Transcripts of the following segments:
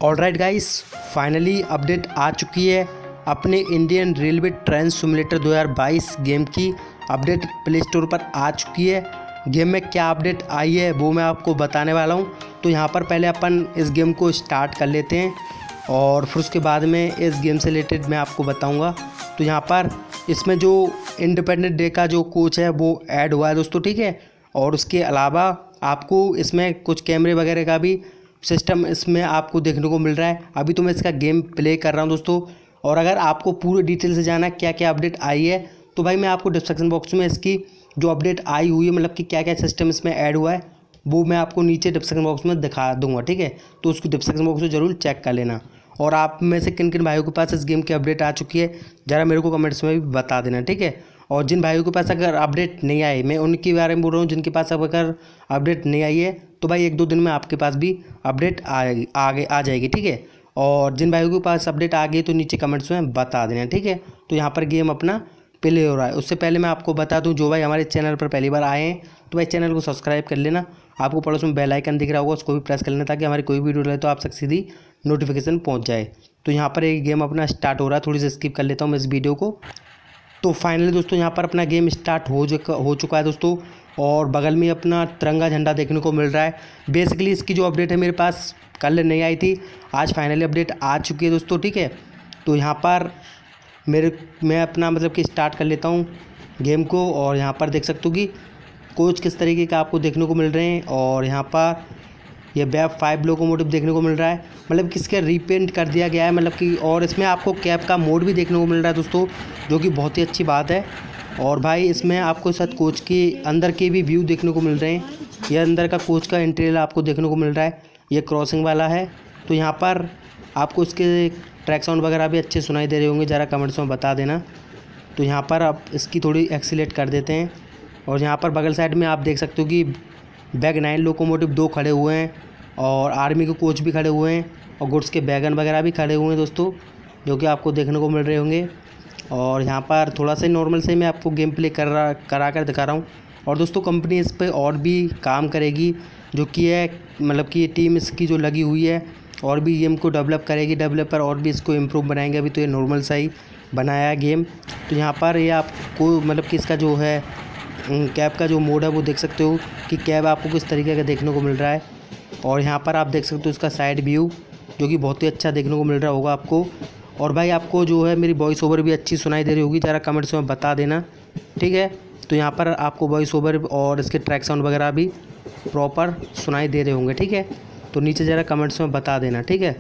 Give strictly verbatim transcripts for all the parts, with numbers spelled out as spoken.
Alright guys, finally update आ चुकी है अपने इंडियन रेलवे ट्रेन सिमुलेटर दो हज़ार बाईस गेम की। अपडेट प्ले स्टोर पर आ चुकी है। गेम में क्या अपडेट आई है वो मैं आपको बताने वाला हूँ। तो यहाँ पर पहले अपन इस गेम को स्टार्ट कर लेते हैं और फिर उसके बाद में इस गेम से रिलेटेड मैं आपको बताऊँगा। तो यहाँ पर इसमें जो इंडिपेंडेंट डे का जो कोच है वो ऐड हुआ है दोस्तों, ठीक है। और उसके अलावा आपको इसमें कुछ कैमरे वगैरह का भी सिस्टम इसमें आपको देखने को मिल रहा है। अभी तो मैं इसका गेम प्ले कर रहा हूं दोस्तों। और अगर आपको पूरे डिटेल से जाना है क्या क्या अपडेट आई है तो भाई मैं आपको डिस्क्रिप्शन बॉक्स में इसकी जो अपडेट आई हुई है, मतलब कि क्या क्या सिस्टम इसमें ऐड हुआ है, वो मैं आपको नीचे डिस्क्रिप्शन बॉक्स में दिखा दूंगा, ठीक है। तो उसको डिस्क्रिप्शन बॉक्स में ज़रूर चेक कर लेना। और आप में से किन किन भाइयों के पास इस गेम की अपडेट आ चुकी है ज़रा मेरे को कमेंट्स में भी बता देना, ठीक है। और जिन भाइयों के पास अगर अपडेट नहीं आई, मैं उनके बारे में बोल रहा हूँ, जिनके पास अब अगर अपडेट नहीं आई है तो भाई एक दो दिन में आपके पास भी अपडेट आएगी आगे आ जाएगी, ठीक है। और जिन भाइयों के पास अपडेट आ गई तो नीचे कमेंट्स में बता देना, ठीक है। तो यहाँ पर गेम अपना प्ले हो रहा है। उससे पहले मैं आपको बता दूं, जो भाई हमारे चैनल पर पहली बार आए हैं तो भाई चैनल को सब्सक्राइब कर लेना। आपको पड़ोस में बेल आइकन दिख रहा होगा, उसको भी प्रेस कर लेना ताकि हमारी कोई वीडियो रहे तो आप तक सीधी नोटिफिकेशन पहुँच जाए। तो यहाँ पर एक गेम अपना स्टार्ट हो रहा है। थोड़ी सी स्किप कर लेता हूँ मैं इस वीडियो को। तो फाइनली दोस्तों यहाँ पर अपना गेम स्टार्ट हो चुका हो चुका है दोस्तों। और बगल में अपना तिरंगा झंडा देखने को मिल रहा है। बेसिकली इसकी जो अपडेट है मेरे पास कल नहीं आई थी, आज फाइनली अपडेट आ चुकी है दोस्तों, ठीक है। तो यहाँ पर मेरे मैं अपना मतलब कि स्टार्ट कर लेता हूँ गेम को। और यहाँ पर देख सकते हो कि कोच किस तरीके का आपको देखने को मिल रहे हैं। और यहाँ पर ये बैब फाइव लोकोमोटिव देखने को मिल रहा है, मतलब किसके रीपेंट कर दिया गया है, मतलब कि। और इसमें आपको कैब का मोड भी देखने को मिल रहा है दोस्तों, जो कि बहुत ही अच्छी बात है। और भाई इसमें आपको साथ कोच के अंदर के भी व्यू देखने को मिल रहे हैं। ये अंदर का कोच का इंटीरियर आपको देखने को मिल रहा है। ये क्रॉसिंग वाला है। तो यहाँ पर आपको इसके ट्रैक साउंड वगैरह भी अच्छे सुनाई दे रहे होंगे, ज़रा कमेंट्स में बता देना। तो यहाँ पर आप इसकी थोड़ी एक्सीलेट कर देते हैं। और यहाँ पर बगल साइड में आप देख सकते हो कि बैग नाइन लोकोमोटिव दो खड़े हुए हैं और आर्मी के कोच भी खड़े हुए हैं और गुड्स के बैगन वगैरह भी खड़े हुए हैं दोस्तों, जो कि आपको देखने को मिल रहे होंगे। और यहाँ पर थोड़ा सा नॉर्मल से मैं आपको गेम प्ले कर रहा करा कर दिखा रहा हूँ। और दोस्तों कंपनी इस पर और भी काम करेगी, जो कि है मतलब कि टीम इसकी जो लगी हुई है और भी गेम को डेवलप करेगी। डेवलपर और भी इसको इम्प्रूव बनाएंगे। अभी तो ये नॉर्मल सा ही बनाया है गेम। तो यहाँ पर ये आपको मतलब कि इसका जो है कैब का जो मोड है वो देख सकते हो कि कैब आपको किस तरीके का देखने को मिल रहा है। और यहाँ पर आप देख सकते हो इसका साइड व्यू, जो कि बहुत ही अच्छा देखने को मिल रहा होगा आपको। और भाई आपको जो है मेरी वॉइस ओवर भी अच्छी सुनाई दे रही होगी, ज़रा कमेंट्स में बता देना, ठीक है। तो यहाँ पर आपको वॉइस ओवर और इसके ट्रैक साउंड वगैरह भी प्रॉपर सुनाई दे रहे होंगे, ठीक है। तो नीचे ज़रा कमेंट्स में बता देना, ठीक है।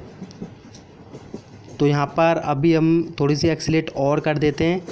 तो यहाँ पर अभी हम थोड़ी सी एक्सीलेट और कर देते हैं।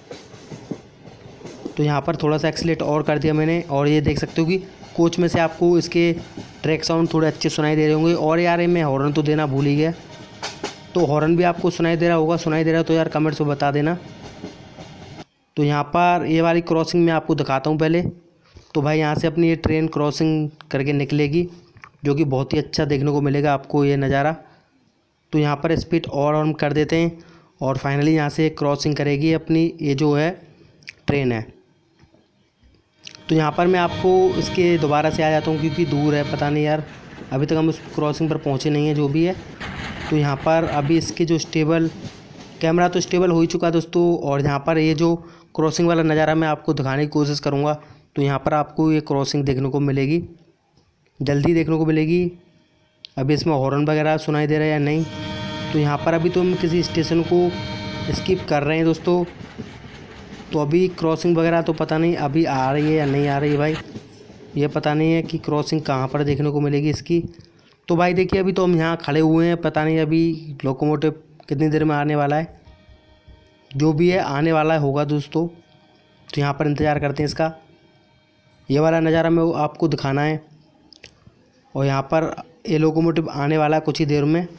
तो यहाँ पर थोड़ा सा एक्सीलेट और कर दिया मैंने। और ये देख सकते हो कि कोच में से आपको इसके ट्रैक साउंड थोड़े अच्छे सुनाई दे रहे होंगे। और यार मैं हॉर्न तो देना भूल ही गया, तो हॉर्न भी आपको सुनाई दे रहा होगा। सुनाई दे रहा तो यार कमेंट्स में बता देना। तो यहाँ पर ये वाली क्रॉसिंग मैं आपको दिखाता हूँ पहले। तो भाई यहाँ से अपनी ये ट्रेन क्रॉसिंग करके निकलेगी, जो कि बहुत ही अच्छा देखने को मिलेगा आपको ये नज़ारा। तो यहाँ पर स्पीड और हम कर देते हैं और फाइनली यहाँ से क्रॉसिंग करेगी अपनी ये जो है ट्रेन है। तो यहाँ पर मैं आपको इसके दोबारा से आ जाता हूँ क्योंकि दूर है, पता नहीं यार अभी तक हम उस क्रॉसिंग पर पहुँचे नहीं हैं, जो भी है। तो यहाँ पर अभी इसके जो स्टेबल कैमरा तो स्टेबल हो ही चुका है दोस्तों। और यहाँ पर ये जो क्रॉसिंग वाला नज़ारा मैं आपको दिखाने की कोशिश करूँगा। तो यहाँ पर आपको ये क्रॉसिंग देखने को मिलेगी, जल्दी देखने को मिलेगी। अभी इसमें हॉर्न वगैरह सुनाई दे रहा है या नहीं। तो यहाँ पर अभी तो हम किसी स्टेशन को स्किप कर रहे हैं दोस्तों। तो अभी क्रॉसिंग वगैरह तो पता नहीं अभी आ रही है या नहीं आ रही है भाई, ये पता नहीं है कि क्रॉसिंग कहाँ पर देखने को मिलेगी इसकी। तो भाई देखिए अभी तो हम यहाँ खड़े हुए हैं, पता नहीं अभी लोकोमोटिव कितनी देर में आने वाला है, जो भी है आने वाला है होगा दोस्तों। तो यहाँ पर इंतज़ार करते हैं इसका। ये वाला नज़ारा मैं आपको दिखाना है। और यहाँ पर ये लोकोमोटिव आने वाला है कुछ ही देर में।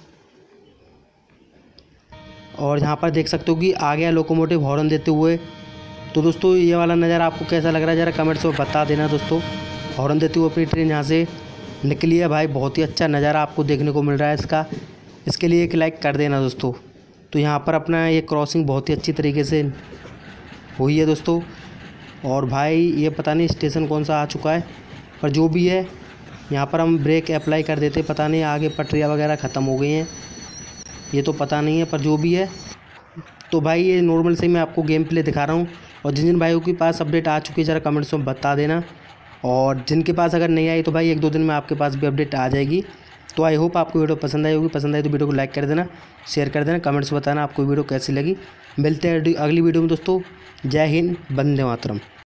और यहाँ पर देख सकते हो कि आ गया लोकोमोटिव हॉर्न देते हुए। तो दोस्तों ये वाला नज़ारा आपको कैसा लग रहा है ज़रा कमेंट्स में बता देना दोस्तों। हॉर्न देते हुए अपनी ट्रेन यहाँ से निकली है भाई, बहुत ही अच्छा नज़ारा आपको देखने को मिल रहा है इसका। इसके लिए एक लाइक कर देना दोस्तों। तो यहाँ पर अपना ये क्रॉसिंग बहुत ही अच्छी तरीके से हुई है दोस्तों। और भाई ये पता नहीं स्टेशन कौन सा आ चुका है, पर जो भी है यहाँ पर हम ब्रेक अप्लाई कर देते, पता नहीं आगे पटरियाँ वगैरह ख़त्म हो गई हैं, ये तो पता नहीं है, पर जो भी है। तो भाई ये नॉर्मल से मैं आपको गेम प्ले दिखा रहा हूँ, और जिन जिन भाइयों के पास अपडेट आ चुकी है ज़रा कमेंट्स में बता देना, और जिनके पास अगर नहीं आई तो भाई एक दो दिन में आपके पास भी अपडेट आ जाएगी। तो आई होप आपको वीडियो पसंद आई होगी। पसंद आई तो वीडियो को लाइक कर देना, शेयर कर देना, कमेंट्स बताना आपको वीडियो कैसी लगी। मिलते हैं अगली वीडियो में दोस्तों। जय हिंद, वंदे मातरम।